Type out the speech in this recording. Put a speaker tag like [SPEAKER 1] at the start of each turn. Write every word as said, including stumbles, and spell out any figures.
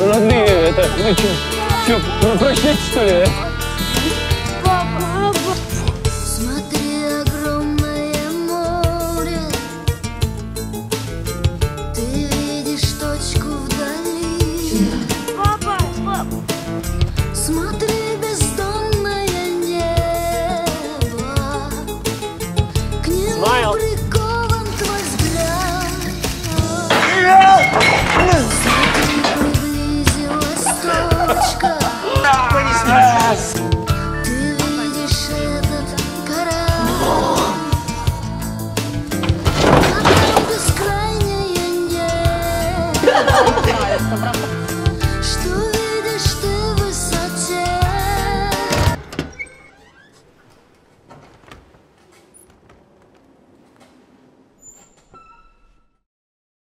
[SPEAKER 1] родные, это, вы что, что, прощайте, что ли?
[SPEAKER 2] Папа, смотри, огромное море, ты видишь точку вдали. Папа, папа, смотри, бездонное небо, к нему
[SPEAKER 1] Смайл.
[SPEAKER 2] прикован твой взгляд. Точка. Ты видишь этот корабль, а там бескрайнее небо.